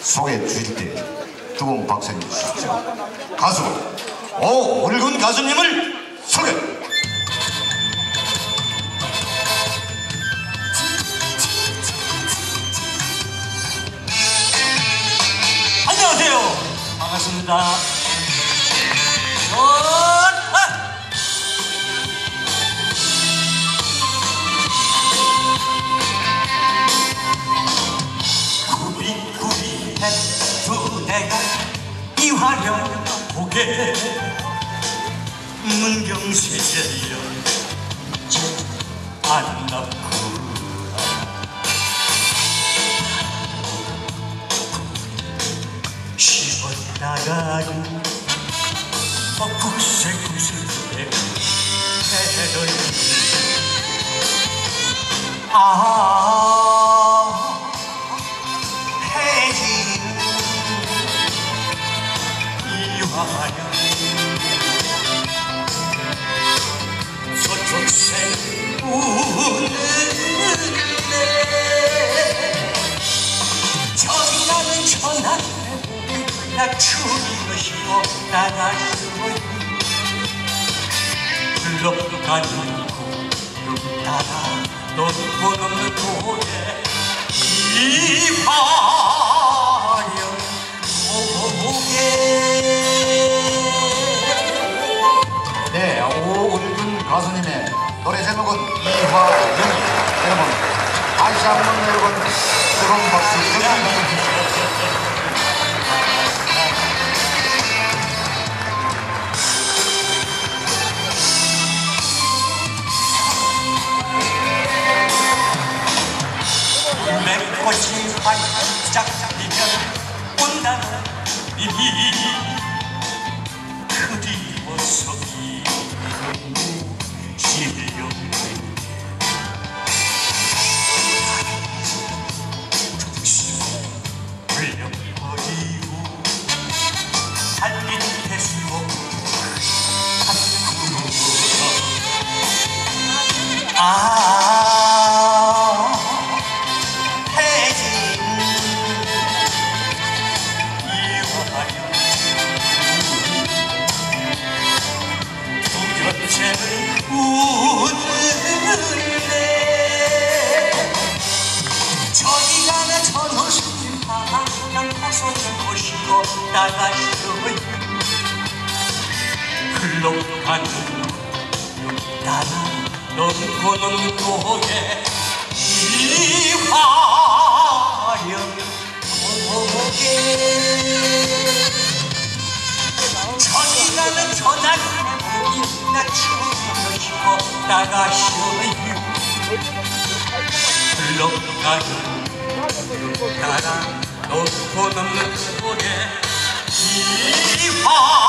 소개해 주실 때 뜨거운 박수 해주시죠. 가수 오울근 가수님을 소개. 안녕하세요. 반갑습니다. 구비구비해 두 내가 이화령 고개 문경세제여 안 낳고 나가는 구슬구슬의 해를 해지는 이화연 서쪽새 우는데 저기 나는 전화 나 추는 것이고 나가시고 흘러가는 구름 따라 넌 없는 도에 이화연 고개. 네, 오울근 가수님의 노래 제목은 이화연. 여러분 다시 한번 여러분 뜨거운 박수 주시죠. 꽃이 반짝 피면 온다는 님이 그리워서 이름을 지려네. 불려버리고 달린 대수로 웃을래. 저기 가는 전호수님 방향 벗어진 곳이고 나가시어요. 흘러가는 따라 넘고는 도에 이화연 고개. 저기 가는 전화기는 나 추우시고 나가시어요. 흘러가는 따라 놓고 넘는 속에 이화